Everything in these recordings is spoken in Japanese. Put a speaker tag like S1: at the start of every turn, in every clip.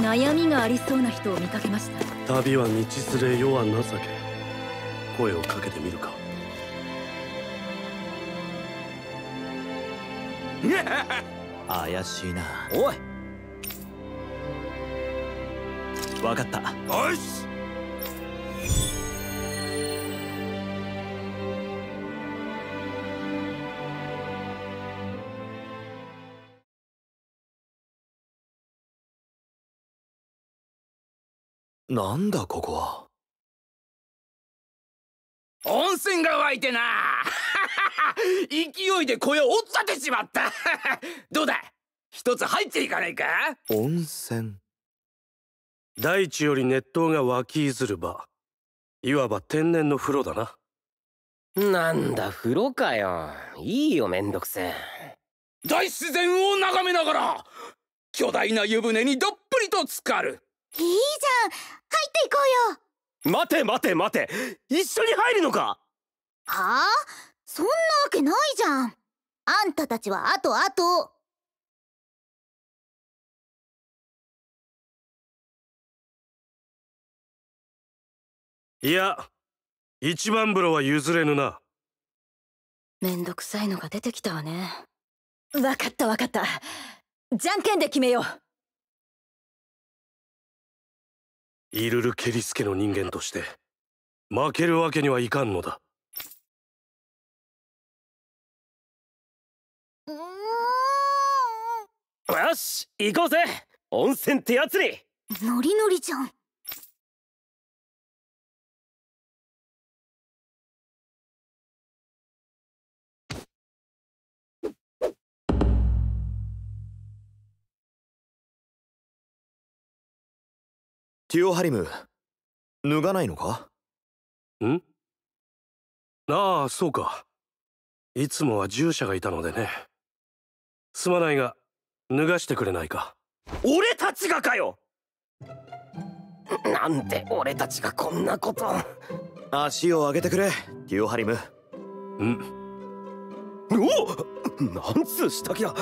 S1: 悩みがありそうな人を見かけました。
S2: 旅は道連れ、世は情け。声をかけてみるか。
S3: 怪しいな。
S4: おい、
S3: わかった。
S4: よし。
S3: なんだここは。
S4: 温泉が湧いてな。勢いで小屋を追っ立てちまった。どうだ、一つ入っていかないか。
S3: 温泉。
S2: 大地より熱湯が湧き出る場、いわば天然の風呂だな。
S5: なんだ風呂かよ。いいよ、めんどくせえ。
S4: 大自然を眺めながら巨大な湯船にどっぷりと浸かる。
S6: いいじゃん、入っていこうよ。
S3: 待て待て待て、一緒に入るのか。
S6: はあ、そんなわけないじゃん。あんたたちはあとあと。
S2: いや、一番風呂は譲れぬな。
S1: めんどくさいのが出てきたわね。わかったわかった。じゃんけんで決めよう。
S2: イルル・ケリスケの人間として負けるわけにはいかんのだ。
S3: よし、行こうぜ。温泉ってやつに。
S6: ノリノリじゃん。
S3: ティオハリム、脱がないのか。
S2: ん？ああ、そうか。いつもは従者がいたのでね。すまないが脱がしてくれないか。
S3: 俺たちがかよ。
S5: なんで俺たちがこんなこと。
S3: 足を上げてくれ、ティオハリム。お、なんつう下着だ。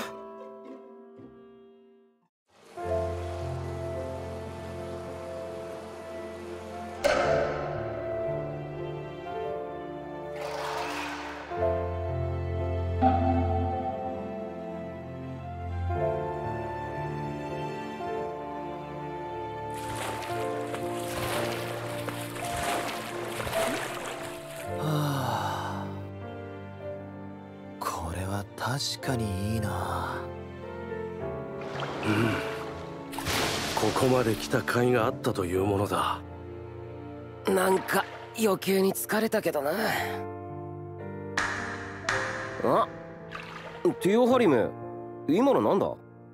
S3: 確かにいいな。
S2: ここまで来た甲斐があったというものだ。
S5: なんか余計に疲れたけどな。あ、ティオハリム、今のなんだ。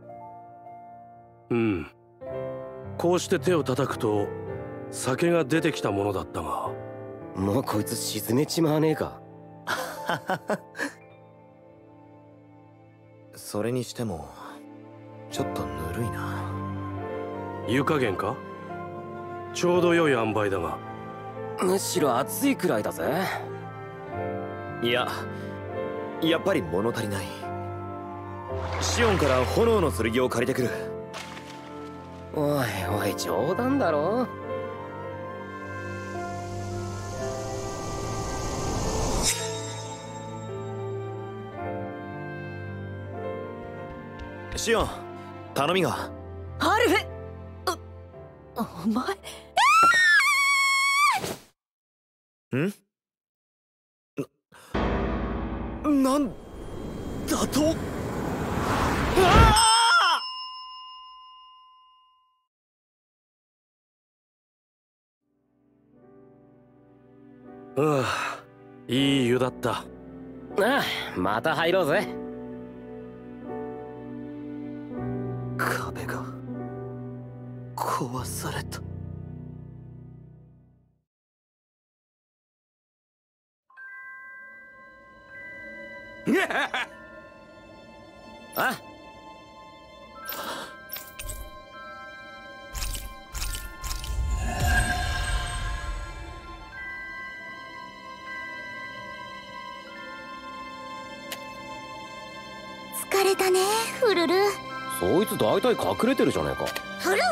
S2: こうして手を叩くと酒が出てきたものだったが。
S5: もうこいつ沈めちまわねえか。
S3: それにしてもちょっとぬるいな。
S2: 湯加減か。ちょうど良い塩梅だが。
S5: むしろ暑いくらいだぜ。
S3: いや、やっぱり物足りない。シオンから炎の剣を借りてくる。
S5: おいおい、冗談だろ。
S3: シオン、頼みが。
S1: アルフェ、お前。
S3: なんだと。
S2: いい湯だった。
S5: ああ、また入ろうぜ。
S3: 壁が壊された。
S5: あ、
S6: 疲れたね、フルル。
S5: そいつ大体隠れてるじゃねえか。
S6: ふる。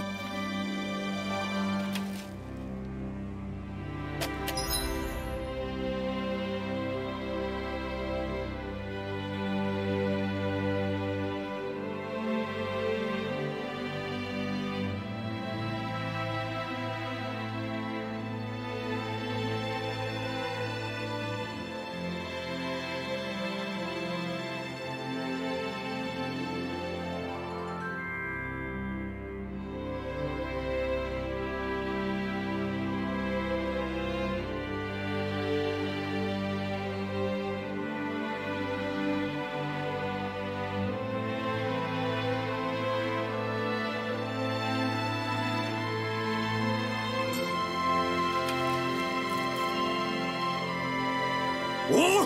S3: おっ、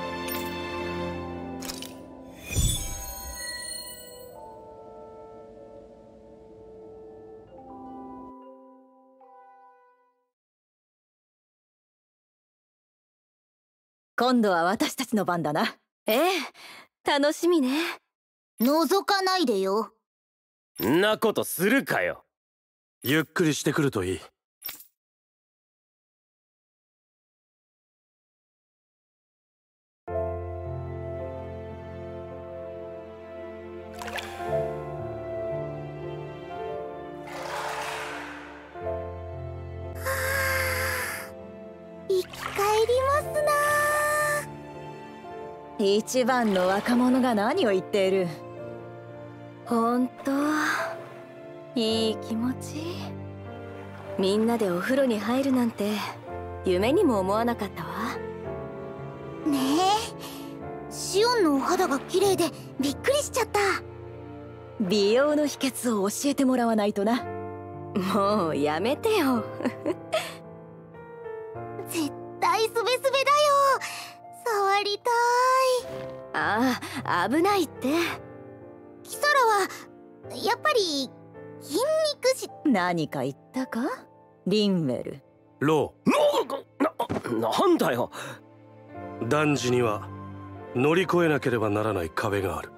S1: 今度は私たちの番だな。ええ、楽しみね。
S6: 覗かないでよ。
S5: んなことするかよ。
S2: ゆっくりしてくるといい。
S6: 生き返りますな。
S1: 一番の若者が何を言っている。ほんといい気持ち。みんなでお風呂に入るなんて夢にも思わなかったわ。
S6: ねえ、シオンのお肌が綺麗でびっくりしちゃった。
S1: 美容の秘訣を教えてもらわないとな。もうやめてよ。
S6: 絶対スベスベだよ。触りたい。
S1: ああ、危ないって。
S6: キサラはやっぱり筋肉質。
S1: 何か言ったかリンウェル。
S2: ロ
S5: なんだよ。
S2: ー、男児には乗り越えなければならない壁がある。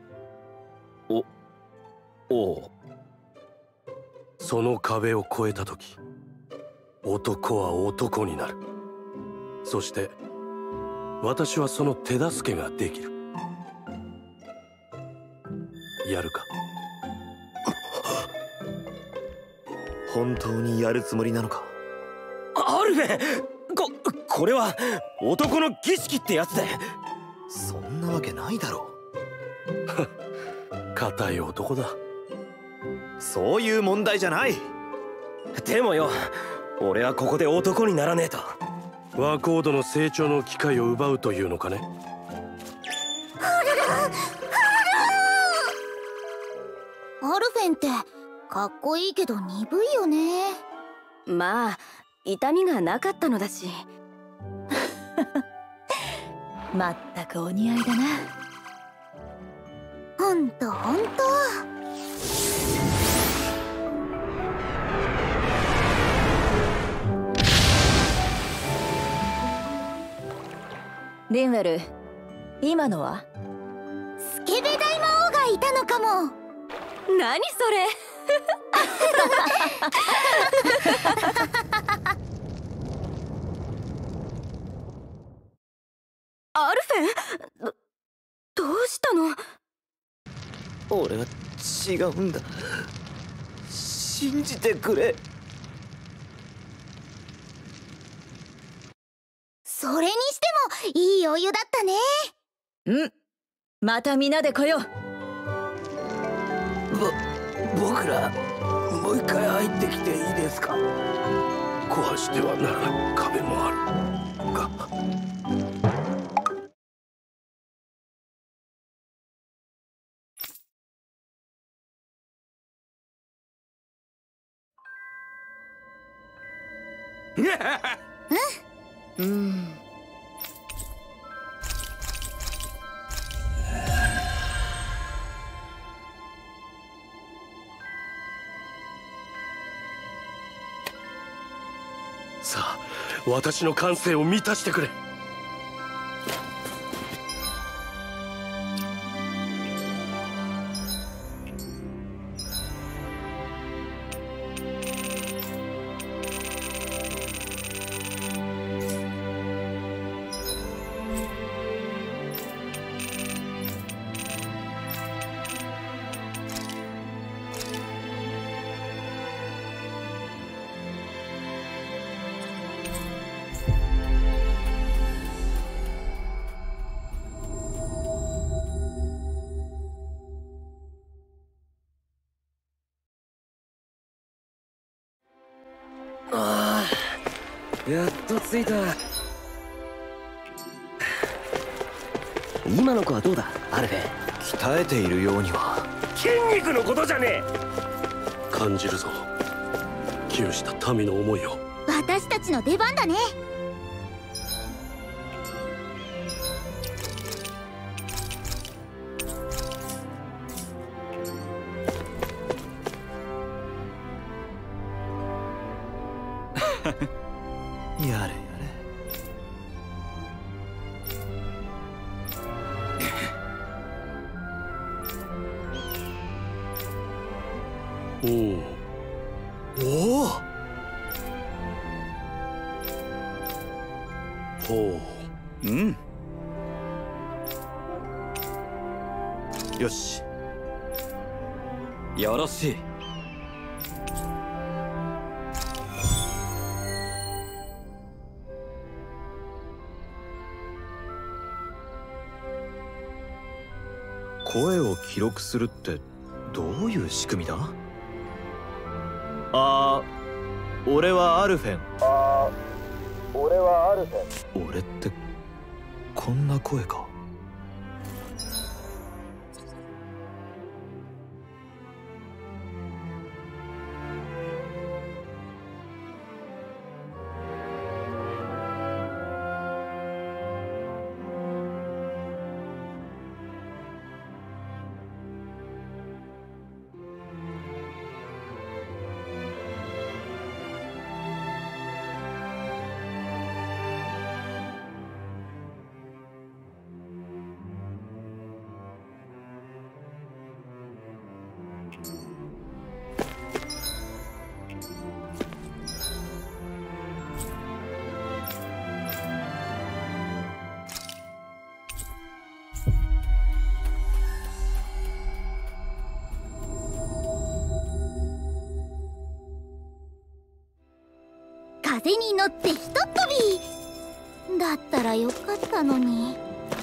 S5: おう。
S2: その壁を越えた時、男は男になる。そして私はその手助けができる。やるか？
S3: 本当にやるつもりなのか？
S5: アルフェ、これは男の儀式ってやつで。
S3: そんなわけないだろ
S2: う。固い男だ。
S3: そういう問題じゃない。
S5: でもよ、俺はここで男にならねえと。
S2: ワコードの成長の機会を奪うというのかね。
S6: アルフェンってかっこいいけど鈍いよね。
S1: まあ痛みがなかったのだし。まったくお似合いだな。
S6: ほんとほんと。
S1: リンウェル、今のは
S6: スケベ大魔王がいたのかも。
S1: 何それ。アルフェン、どうしたの？
S3: 俺は違うんだ。信じてくれ。
S6: それにしてもいいお湯だったね。
S1: うん、また皆で来よう。
S2: 僕らもう一回入ってきていいですか？壊してはならない壁もあるが。
S1: うん。
S2: さあ、私の感性を満たしてくれ。
S5: やっと着いた。今の子はどうだアルフェ？
S3: 鍛えているようには。
S5: 筋肉のことじゃねえ。
S2: 感じるぞ、窮した民の思いを。
S6: 私たちの出番だね。
S3: やれやれ。
S2: うん。
S3: おお。
S2: ほ
S3: う。うん。よし。よろしい。声を記録するってどういう仕組みだ？俺はアルフェン。俺ってこんな声か？
S6: 風に乗ってひとっ飛びだったらよかったのに。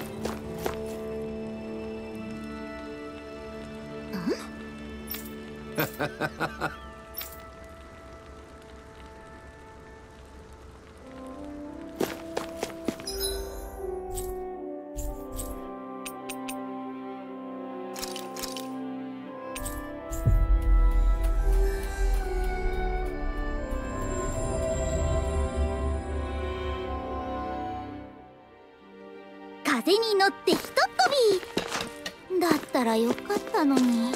S6: 風に乗ってひとっ飛びだったらよかったのに。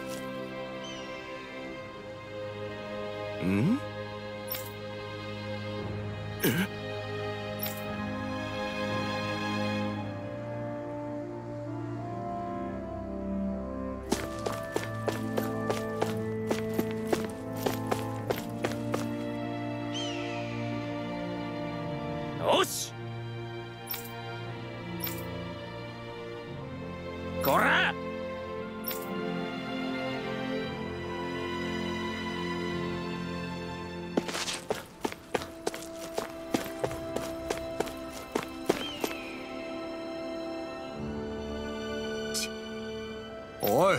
S3: ん？
S5: よし、こら！
S3: おい。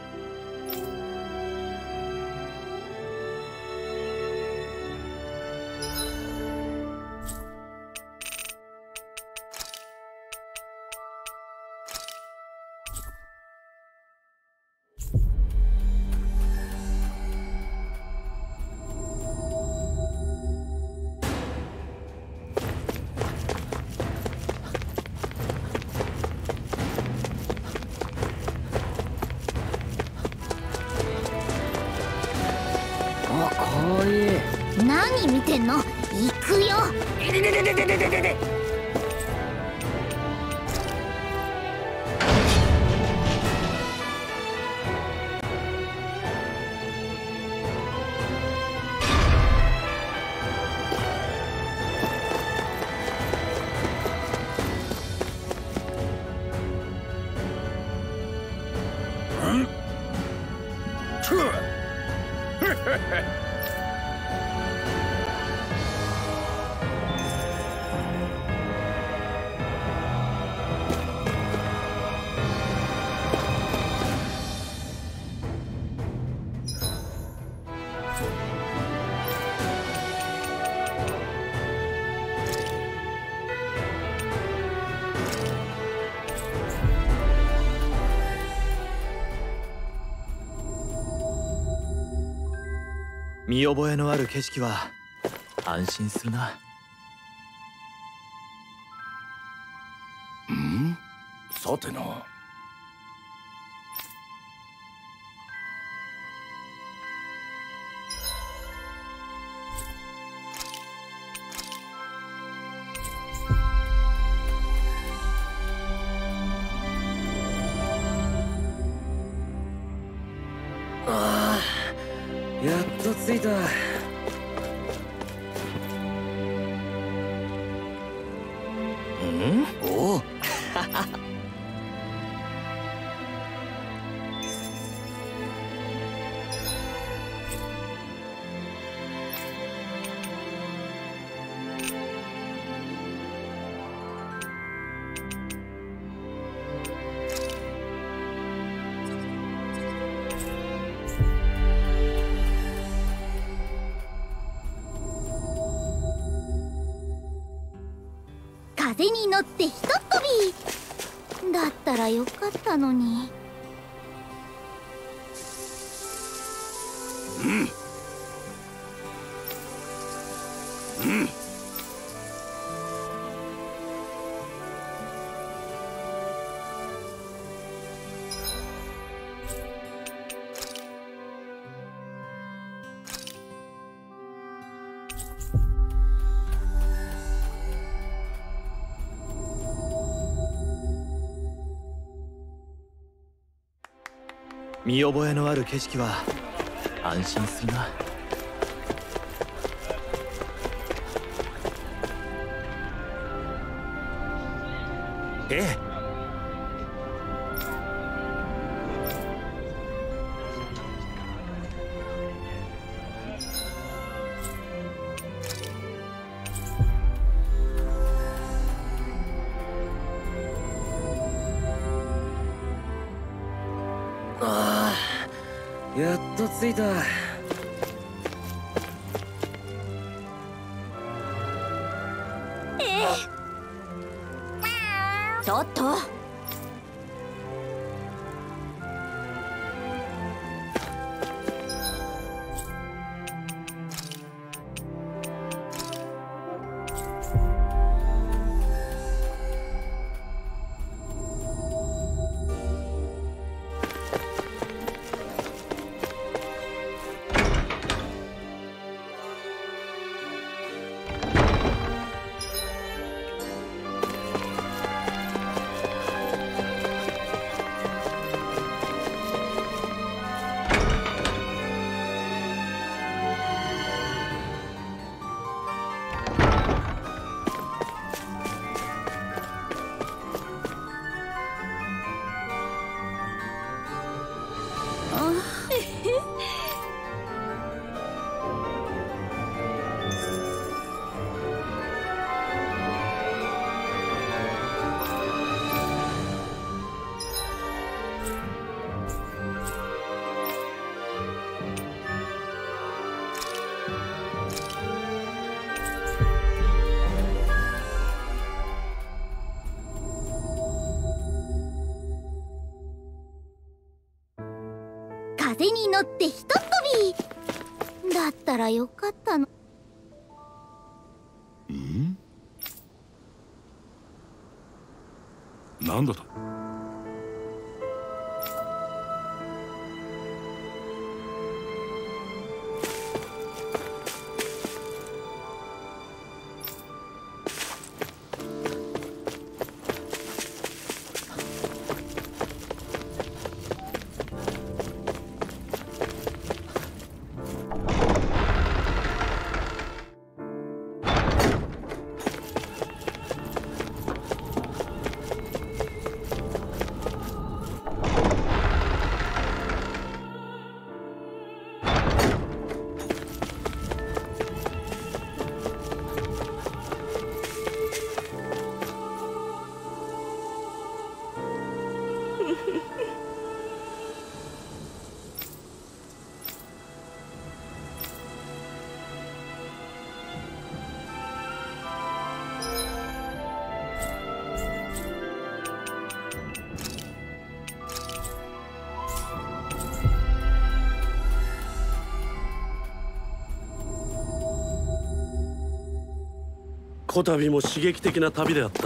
S6: 何見てんの？行くよ。
S3: 見覚えのある景色は安心するな。
S4: さてな。
S5: やっと着いた。
S4: おお。
S6: 風に乗ってひとっ飛びだったらよかったのに。
S3: 見覚えのある景色は安心するな。ええ。
S5: やっと着いた。
S1: ちょっと。
S6: 風に乗ってひとっ飛びだったらよかったの。
S4: なんだと。
S2: こたびも刺激的な旅であった。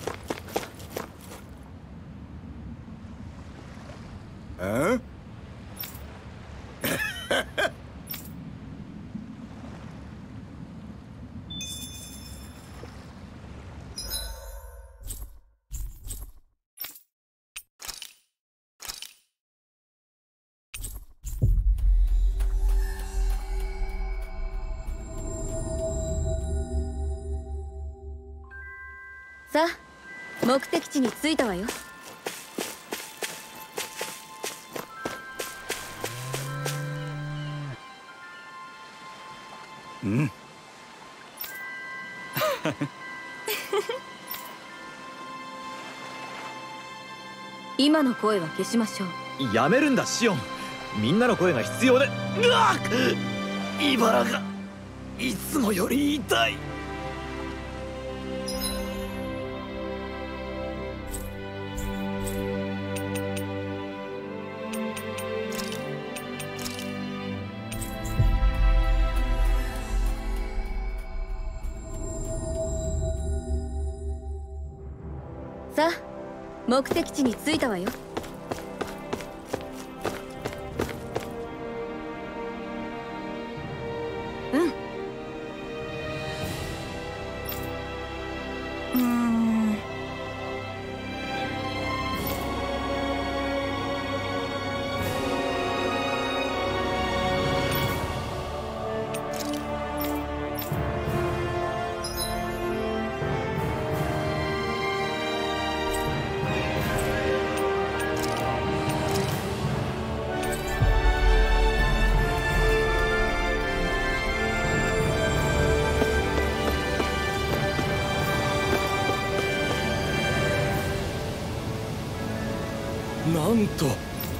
S1: さあ、目的地に着いたわよ。
S7: うん。
S1: 今の声は消しましょう。
S5: やめるんだシオン。みんなの声が必要で。うわっ、茨がいつもより痛い。
S1: さあ、目的地に着いたわよ。
S2: なんと。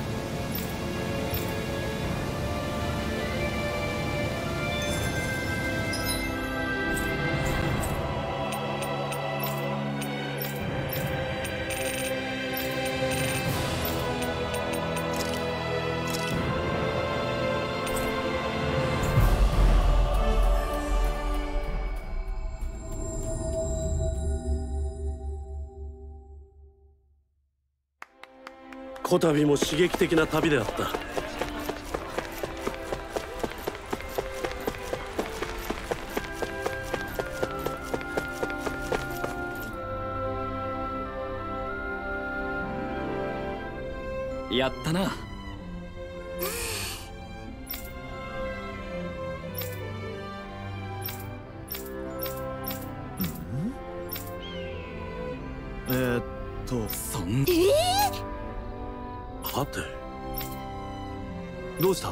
S2: こたびも刺激的な旅であった。
S5: やったな。
S7: そん。
S2: はて、
S5: どうした？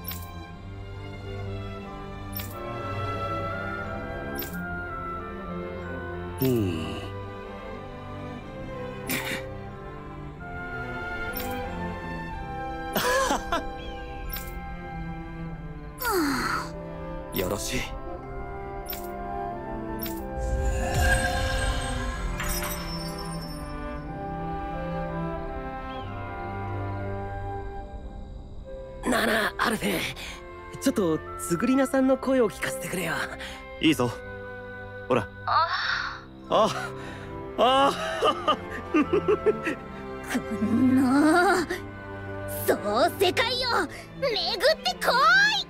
S5: よろしい。 なあなあ、アルフェ、ちょっとつぐりなさんの声を聞かせてくれよ。いいぞ。ほら。
S6: こんなそう世界を巡ってこい。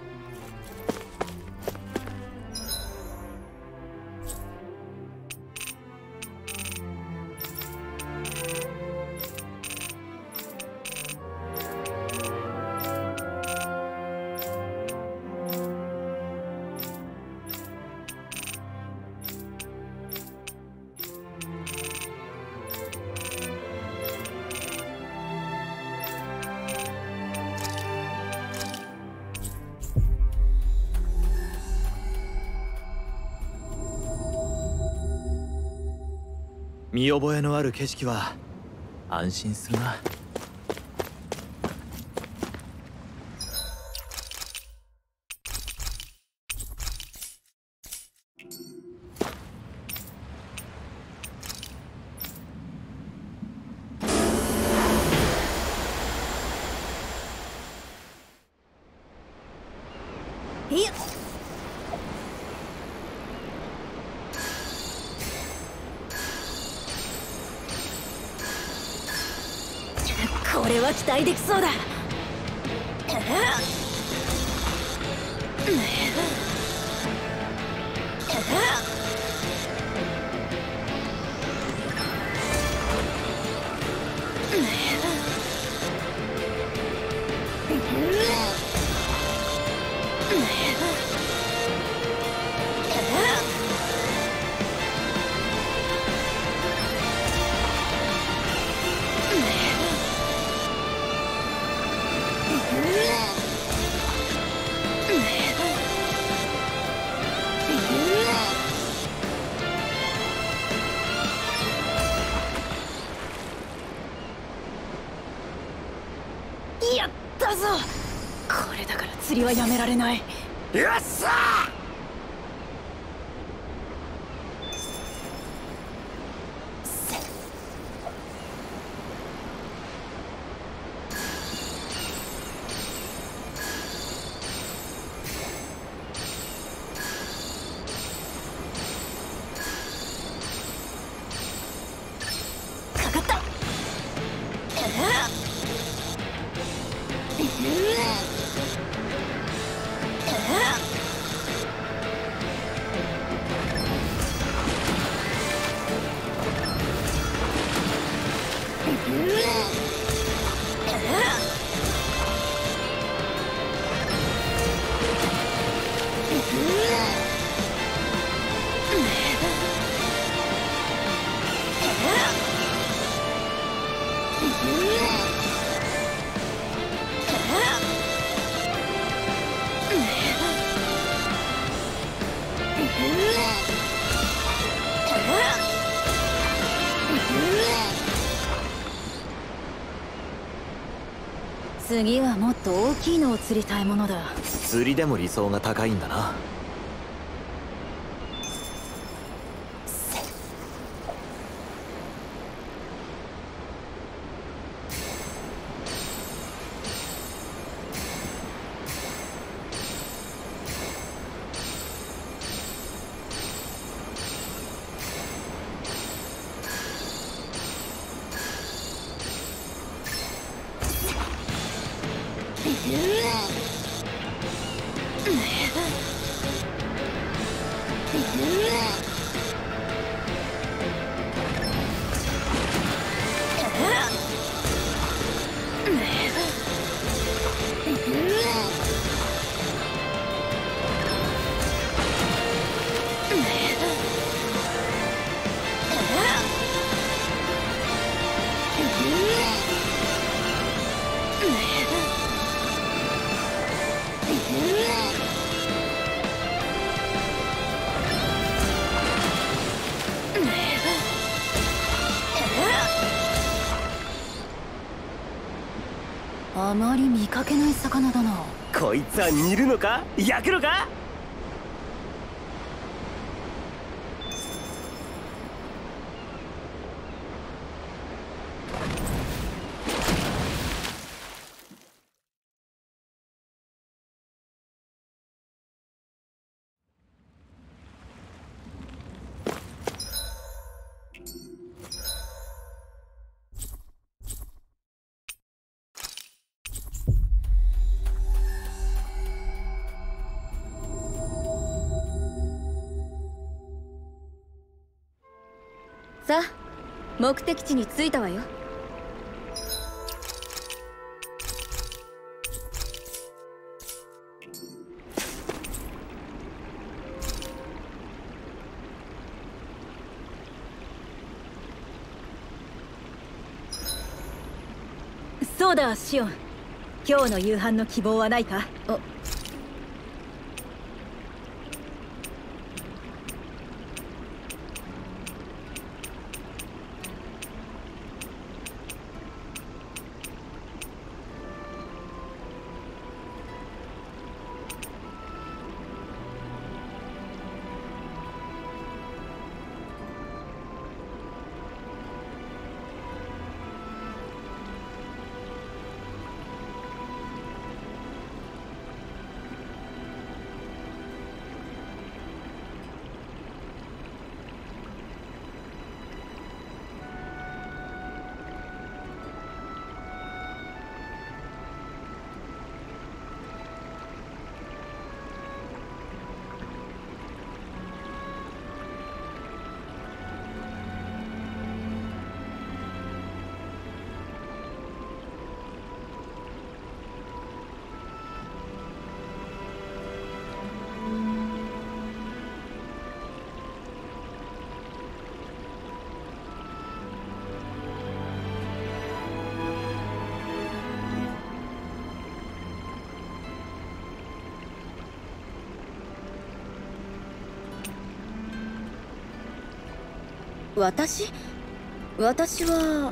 S5: 見覚えのある景色は安心するな。
S1: 期待できそうだ。やったぞ。これだから釣りはやめられない。
S3: よっしゃ
S1: かかった。次はもっと大きいのを釣りたいものだ。
S3: 釣りでも理想が高いんだな。
S1: あまり見かけない魚だな。
S5: こいつは煮るのか焼くのか。
S1: さあ、目的地に着いたわよ。そうだ、シオン。今日の夕飯の希望はないか？ 私は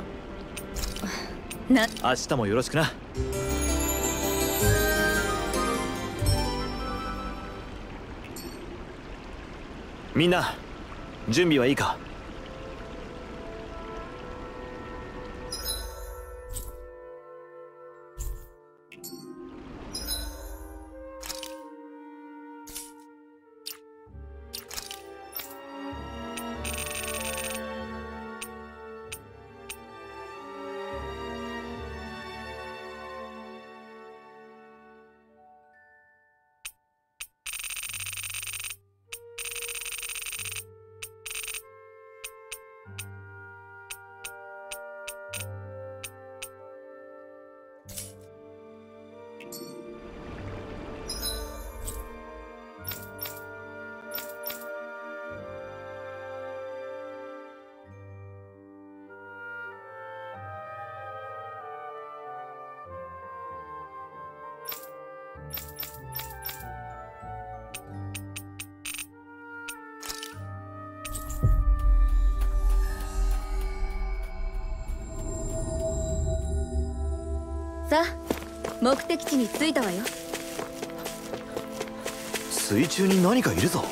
S3: 明日もよろしくな。みんな準備はいいか？
S1: さあ、目的地に着いたわよ。
S3: 水中に何かいるぞ。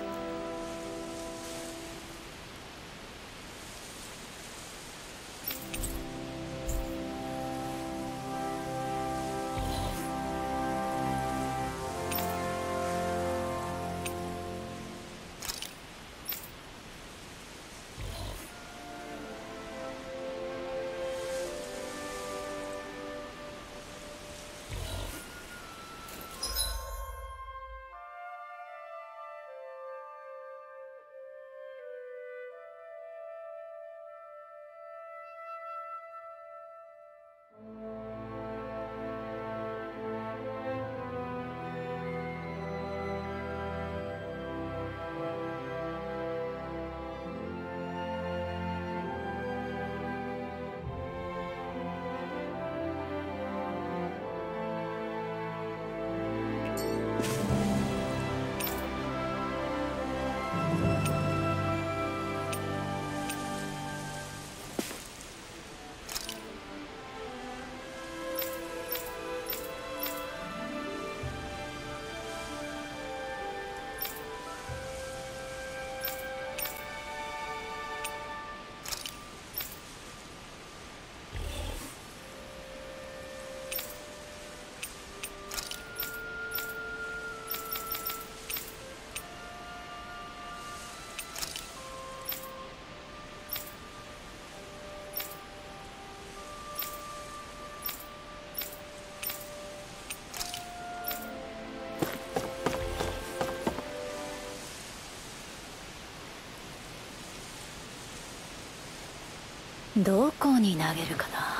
S1: どこに投げるかな。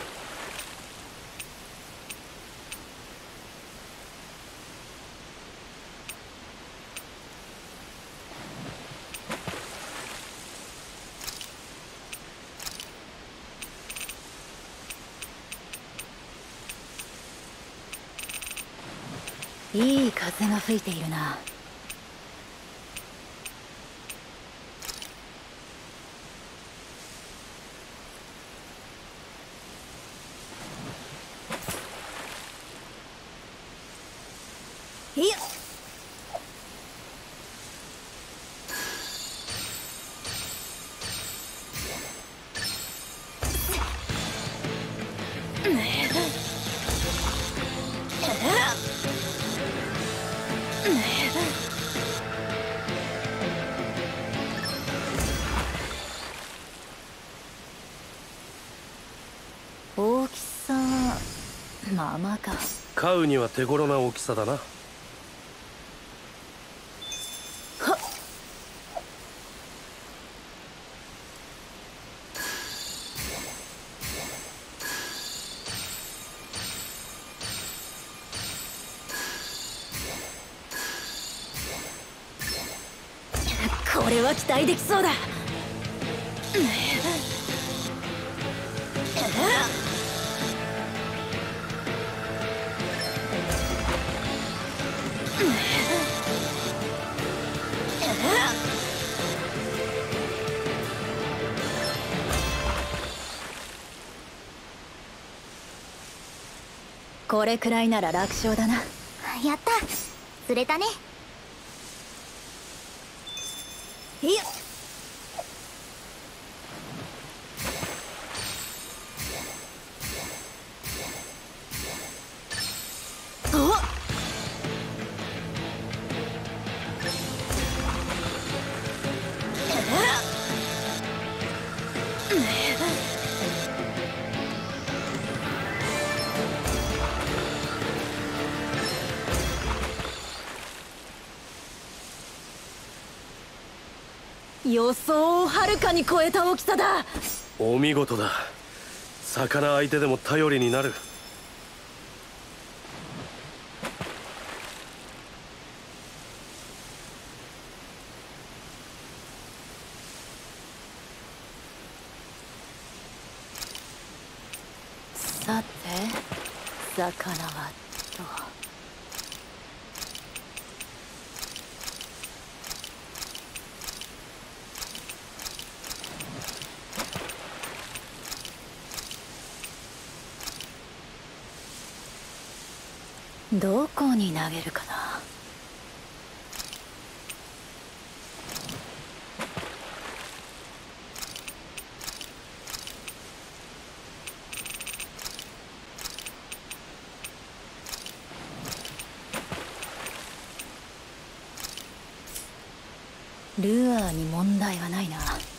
S1: いい風が吹いているな。いや、大きさまあまあか。
S2: 飼うには手頃な大きさだな。
S1: これは期待できそうだ。 これくらいなら楽勝だな。
S6: やった釣れたね。
S1: いや予想をはるかに超えた大きさだ。
S2: お見事だ。魚相手でも頼りになる。
S1: さて魚はと。どこに投げるかな。ルアーに問題はないな。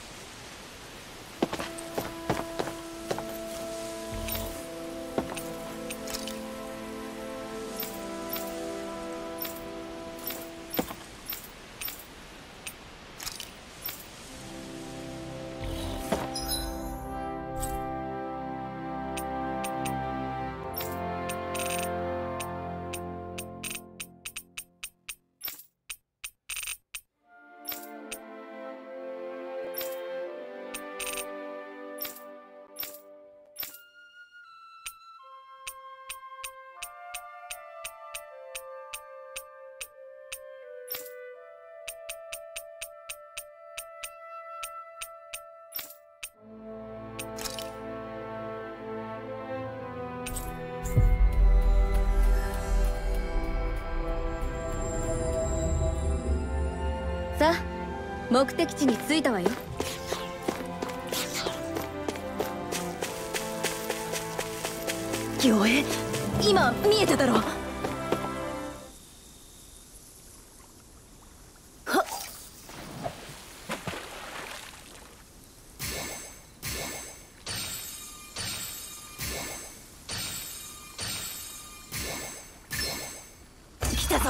S1: さあ目的地に着いたわよ。魚影、今見えてたろ。はっ、来たぞ。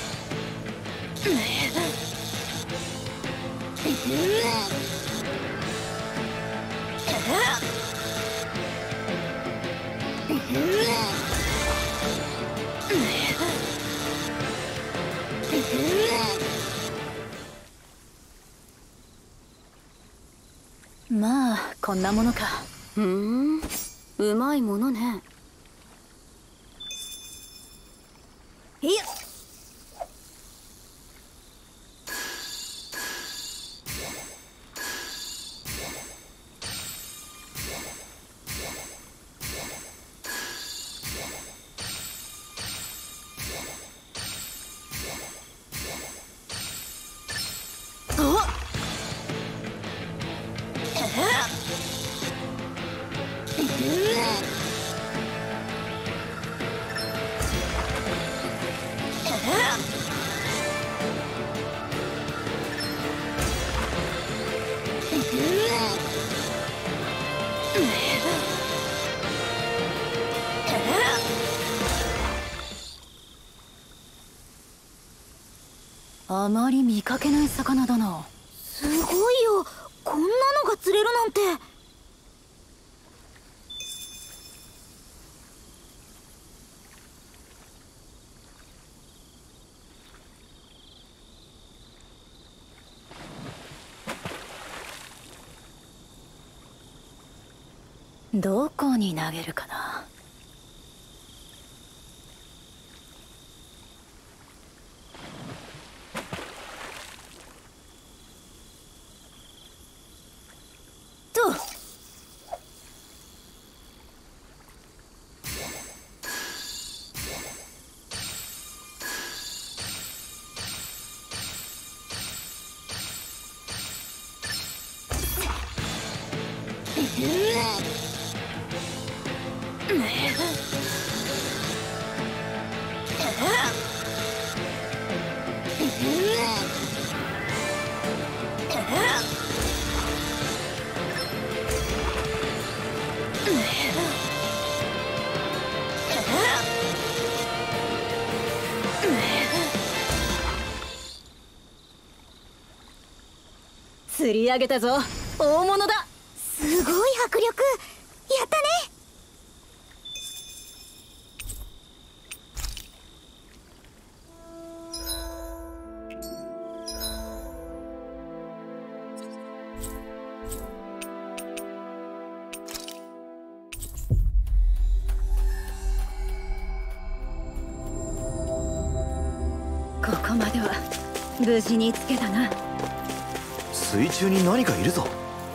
S1: まあこんなものか。
S6: うまいものね。
S1: いやあまり見かけない魚だな。
S6: すごいよ、こんなのが釣れるなんて。
S1: どこに投げるかな。 釣り上げたぞ、大物だ。
S6: すごい迫力。やったね。
S1: ここまでは無事につけたな。
S3: 水中に何かいるぞ。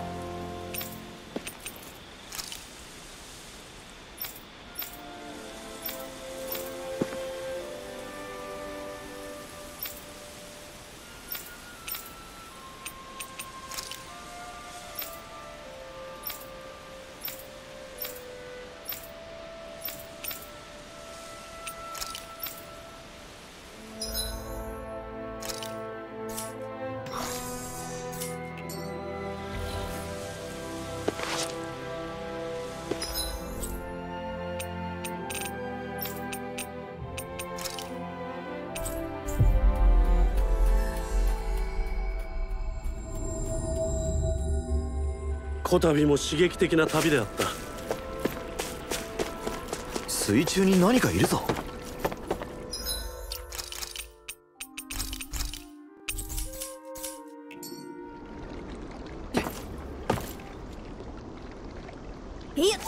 S2: こたびも刺激的な旅であった。
S3: 水中に何かいるぞ。
S1: いや、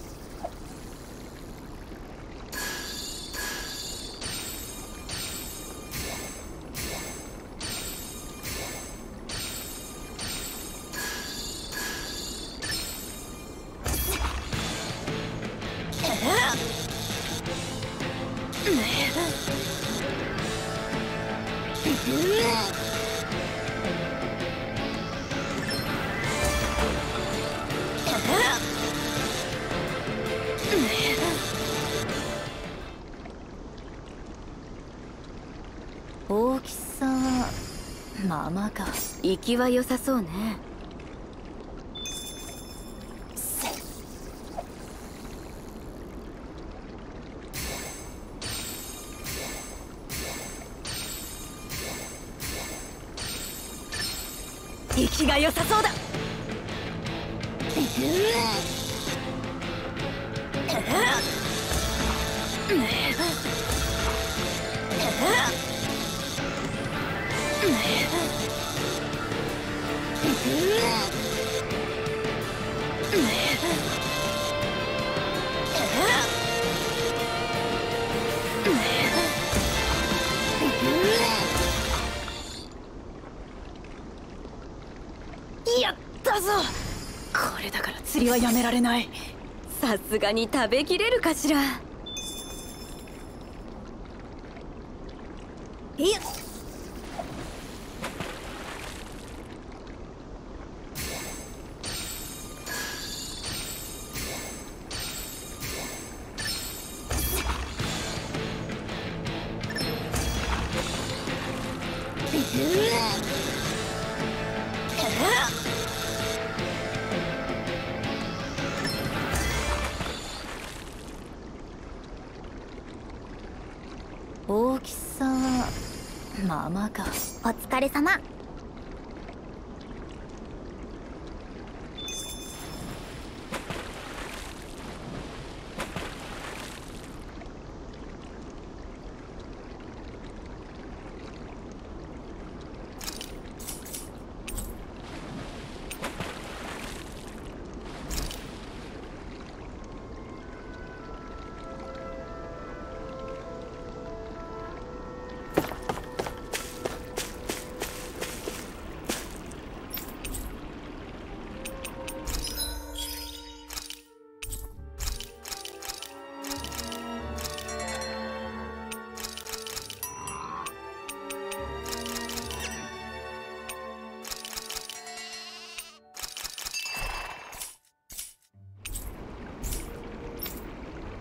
S1: 大きさはまあまあか。行きは良さそうね。行きが良さそうだ。やったぞ。これだから釣りはやめられない。さすがに食べきれるかしら。いや、大きさはまあまあか。
S6: お疲れ様。